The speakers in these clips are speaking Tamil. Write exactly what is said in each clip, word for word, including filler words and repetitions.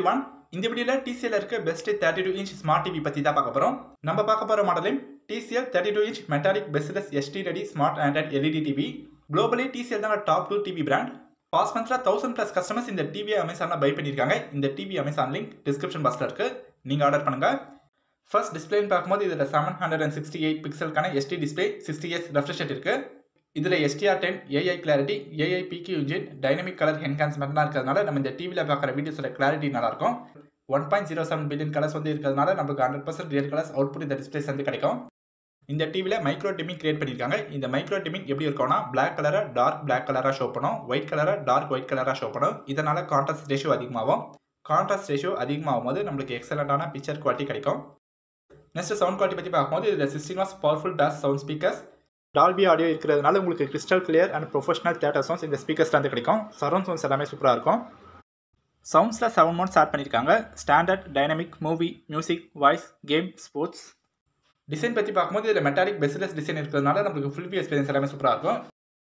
everyone. இந்த வீடியோல T C L இருக்க best thirty-two inch smart TV பத்தி தான் பார்க்க போறோம். நம்ம பார்க்க போற மாடலும் T C L thirty-two inch metallic Bezel-Less S T ready smart Android L E D T V. Globally T C L தான் top two T V brand. Past monthல one thousand plus customers இந்த டிவியை Amazonல பை பண்ணிருக்காங்க. இந்த டிவி Amazon லிங்க் description boxல இருக்கு. நீங்க ஆர்டர் பண்ணுங்க. First display பாக்கும்போது இதுல seven sixty-eight பிக்சலுக்கான S D display sixty hertz refresh rate இருக்கு. இதுல S T R ten A I clarity A I P Q engine dynamic color enhancement இருக்கிறதுனால நம்ம இந்த டிவில பார்க்குற வீடியோஸோட கிளாரிட்டி நல்லா இருக்கும். one point zero seven billion colours வந்து இருக்கிறதுனால நமக்கு one hundred percent real colours output இந்த டிஸ்ப்ளேஸ் வந்து கிடைக்கும். இந்த டிவில மைக்ரோ டிமிங் கிரியேட் பண்ணிருக்காங்க. இந்த மைக்ரோ டிமிங் எப்படி இருக்கும்னா Black கலரை டார்க் Black கலரா ஷோ பண்ணும், ஒயிட் கலரை டார்க் ஒயிட் கலரா ஷோ பண்ணும். இதனால கான்ட்ராஸ்ட் ரேஷியோ அதிகமாகும். கான்ட்ராஸ்ட் ரேஷியோ அதிகமாகும் போது நமக்கு எக்ஸலண்டான பிக்சர் குவாலிட்டி கிடைக்கும். நெக்ஸ்ட் சவுண்ட் குவாலிட்டி பத்தி பார்க்கும்போது இதுல sixteen watts powerful bass sound speakers Dolby audio இருக்கிறதுனால உங்களுக்கு crystal clear and professional theatre sounds இந்த ஸ்பீக்கர்ஸ்ல இருந்து கிடைக்கும். சரவுண்ட் சவுண்ட்ஸ் எல்லாமே சூப்பரா இருக்கும். சவுண்ட்ஸ்ல செவன் மோட்ஸ் ஆட் பண்ணிருக்காங்க. Standard, dynamic, movie, music, voice, game, sports. Design பத்தி பார்க்கும்போது இதுல மெட்டாலிக் Bezel-Less டிசைன் இருக்கிறதுனால நமக்கு ஃபுல் வியூ எக்ஸ்பீரியன்ஸ் எல்லாமே சூப்பரா இருக்கும்.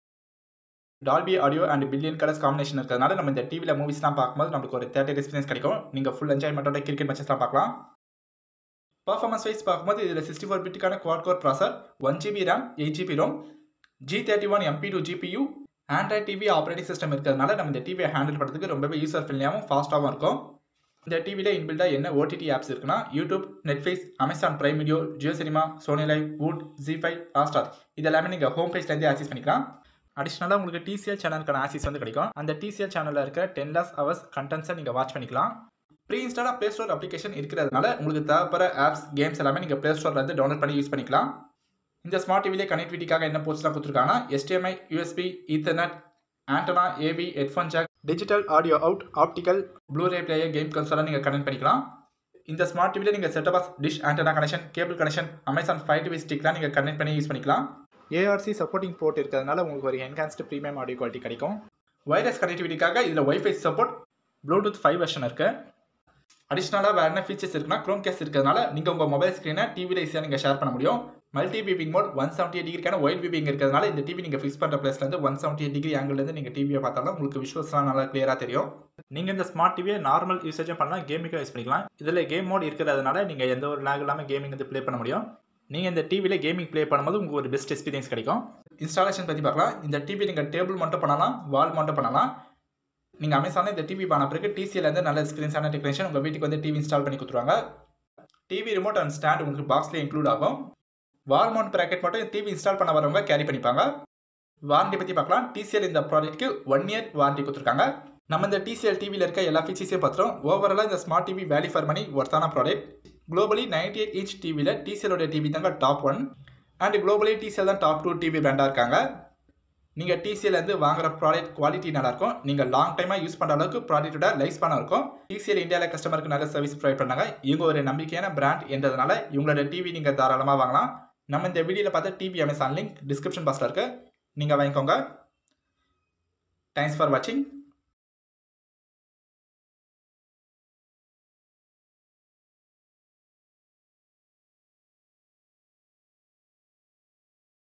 Dolby audio and billion colours combination இருக்கிறதுனால நம்ம இந்த டிவில மூவிஸ்லாம் பார்க்கும்போது நமக்கு ஒரு தியேட்டர் எக்ஸ்பீரியன்ஸ் கிடைக்கும். நீங்க ஃபுல் என்ஜாய்மெண்டோட கிரிக்கெட் மேட்சஸ்லாம் பார்க்கலாம். Performance wise பார்க்கும்போது இதுல sixty-four பிட்டுக்கான quad core processor, one G B RAM, eight G B ROM, G thirty-one M P two G P U, Android T V operating system இருக்கிறதுனால நம்ம இந்த டிவியை ஹேண்டில் பண்ணுறதுக்கு ரொம்பவே யூசர் ஃப்ரெண்ட்லியாகவும் ஃபாஸ்ட்டாகவும் இருக்கும். இந்த டிவியில் இன்பில்டா என்ன O T T ஆப்ஸ் இருக்குன்னா YouTube, Netflix, Amazon Prime Video, Jio Cinema, Sony Liv, Voot, Zee five, Hotstar இதெல்லாமே நீங்கள் ஹோம் பேஜ்லேருந்தே ஆக்சஸ் பண்ணிக்கலாம். அடிஷ்னலாக உங்களுக்கு T C L சேனலுக்கான ஆக்சஸ் வந்து கிடைக்கும். அந்த T C L சேனலில் இருக்க டென் லாஸ் ஹவர்ஸ் கண்டென்ட்ஸை நீங்கள் வாட்ச் பண்ணிக்கலாம். ப்ரீ இன்ஸ்டாலாக ப்ளே ஸ்டோர் அப்ளிகேஷன் இருக்கிறதுனால உங்களுக்கு தேவைப்படுற ஆப்ஸ், கேம்ஸ் எல்லாமே நீங்கள் ப்ளே ஸ்டோரில் இருந்து டவுன்லோட் பண்ணி யூஸ் பண்ணிக்கலாம். இந்த ஸ்மார்ட் டிவிலே கனெக்டிவிட்டிக்காக என்ன போர்ட்ஸ்லாம் கொடுத்துருக்காங்கன்னா H D M I, U S B, Ethernet, antenna, A V, headphone jack, digital audio out, optical, Blu-ray player, game கன்சோலாக நீங்கள் கனெக்ட் பண்ணிக்கலாம். இந்த ஸ்மார்ட் டிவியில் நீங்கள் setup box, dish antenna connection, cable connection, Amazon Fire TV ஸ்டிக்லாம் நீங்கள் கனெக்ட் பண்ணி யூஸ் பண்ணிக்கலாம். A R C supporting port இருக்கிறதுனால உங்களுக்கு ஒரு என்ஹான்ஸ்டு ப்ரீமியம் ஆடியோ குவாலிட்டி கிடைக்கும். வயர்லெஸ் கனெக்டிவிட்டிக்காக இதில் Wi-Fi support, Bluetooth five version இருக்குது. அடிஷ்னலாக வேறு என்ன ஃபீச்சர்ஸ் இருக்குன்னா க்ரோம் கேஸ் இருக்கிறதுனால நீங்கள் உங்கள் மொபைல் ஸ்க்ரீனை டிவியில் ஈஸியாக நீங்கள் ஷேர் பண்ண முடியும். Multi viewing mode one seventy eight டிகிரிக்கான ஒயிட் வியூவிங் இருக்கிறதுனால இந்த டிவி நீங்கள் ஃபிக்ஸ் பண்ணுற பிளேஸ்லேருந்து ஒன் செவன்ட்டி எயிட் டிகிரி ஆங்கிள்லேருந்து நீங்கள் டிவியை பார்த்தாலும் உங்களுக்கு விஷுவல்ஸ்லாம் நல்லா கிளியராக தெரியும். நீங்கள் இந்த ஸ்மார்ட் டிவியை நார்மல் யூசேஜும் பண்ணலாம், கேமிங்காக யூஸ் பண்ணிக்கலாம். இதில் கேம் மோட் இருக்கிறதுனால நீங்கள் எந்த ஒரு லேக் இல்லாமல் கேமிங் வந்து ப்ளே பண்ண முடியும். நீங்கள் இந்த டிவியில் கேமிங் ப்ளே பண்ணும்போது உங்களுக்கு ஒரு பெஸ்ட் எக்ஸ்பீரியன்ஸ் கிடைக்கும். இன்ஸ்டாலேஷன் பற்றி பார்க்கலாம். இந்த டிவி நீங்கள் டேபிள் மட்டும் பண்ணலாம், வால் மட்டும் பண்ணலாம். நீங்கள் அமேசானில் இந்த டிவி பண்ண பிறகு T C L இருந்து நல்ல எக்ஸ்பீரியன்ஸான டெக்னீஷியன் உங்கள் வீட்டுக்கு வந்து டிவி இன்ஸ்டால் பண்ணி கொடுத்துருவாங்க. டிவி ரிமோட் அண்ட் ஸ்டாண்ட் உங்களுக்கு பாக்ஸ்லேயே இன்க்ளூட் ஆகும். வால் மவுண்ட் ப்ராக்கெட் மட்டும் டிவி இன்ஸ்டால் பண்ண வரவங்க கேரி பண்ணிப்பாங்க. வாரண்டி பற்றி பார்க்கலாம். T C L இந்த ப்ராடக்ட்க்கு ஒன் இயர் வாரண்டி கொடுத்துருக்காங்க. நம்ம இந்த T C L டிவியில் இருக்க எல்லா ஃபீச்சர்ஸையும் பார்த்துரும். ஓவராலாக இந்த smart TV value for money ஒர்த்தான product. Globally ninety eight inch டிவியில் T C L ஓட டிவி தாங்க top one and globally T C L தான் டாப் டூ டிவி பிராண்டாக இருக்காங்க. நீங்கள் T C L இருந்து வாங்குற ப்ராடக்ட் குவாலிட்டி நல்லாயிருக்கும். நீங்கள் லாங் டைமாக யூஸ் பண்ணுற அளவுக்கு ப்ராடக்ட்டோட லைஃப் ஸ்பானாக இருக்கும். T C L இந்தியாவில் கஸ்டமருக்கு நல்ல சர்வீஸ் ப்ரொவைட் பண்ணாங்க. இவங்க ஒரு நம்பிக்கையான பிராண்ட் என்றதுனால இவங்களோட டிவி நீங்கள் தாராளமாக வாங்கலாம். நம்ம இந்த வீடியோவில் பார்த்த டிவி அமேசான் லிங்க் டிஸ்கிரிப்ஷன் பாக்ஸில் இருக்குது, நீங்கள் வாங்கிக்கோங்க. தேங்க்ஸ் ஃபார் வாட்சிங்.